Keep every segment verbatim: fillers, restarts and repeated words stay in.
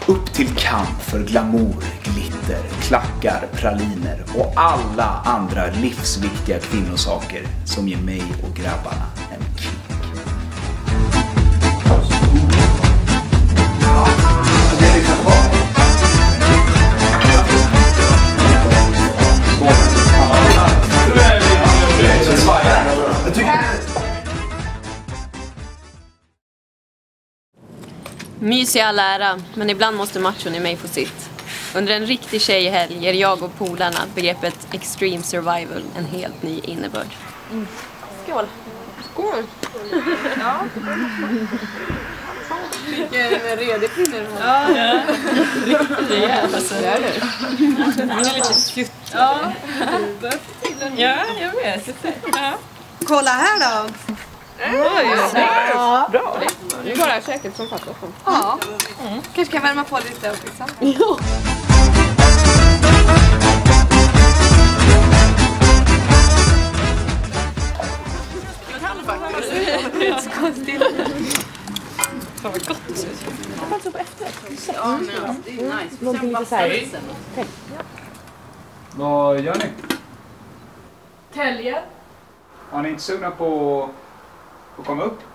Upp till kamp för glamour, glitter, klackar, praliner och alla andra livsviktiga kvinnosaker som ger mig och grabbarna en kick. Mys i all ära, men ibland måste machon i mig få sitt. Under en riktig tjejhelg ger jag och polarna begreppet extreme survival en helt ny innebörd. Mm. Skål! Skål! Ja. Vilken redig pinne du har. Ja, ja. Riktigt rejäl alltså. Det är det. Den är lite fjutt. Ja. Ja, jag vet. Ja. Kolla här då! Oj, ja. Bra. Det är bara käket som fattas. Ja. Mm. Kanske kan värma på lite och liksom. Ja. Jag kan faktiskt. Det är så konstigt. Fan vad gott det ser ut. Jag kan ta på efter. Ja, men det är ju nice. Någonting lite så här. Vad gör ni? Täljer. Har ni inte sugna på att komma upp?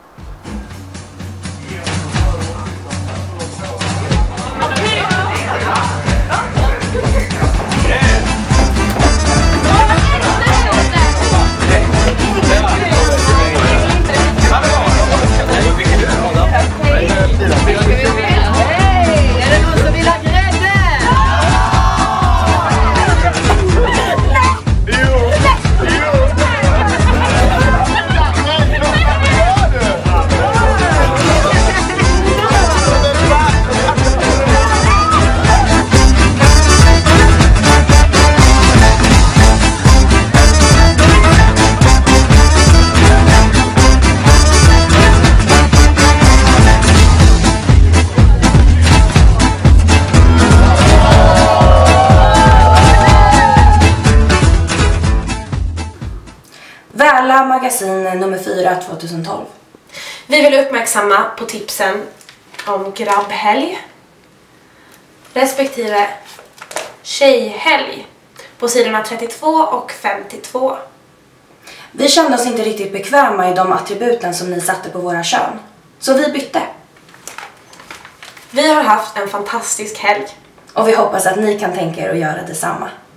Väla magasin nummer fyra tjugohundratolv. Vi vill uppmärksamma på tipsen om grabbhelg respektive tjejhelg på sidorna trettiotvå och femtiotvå. Vi kände oss inte riktigt bekväma i de attributen som ni satte på våra kön, så vi bytte. Vi har haft en fantastisk helg. Och vi hoppas att ni kan tänka er att göra detsamma.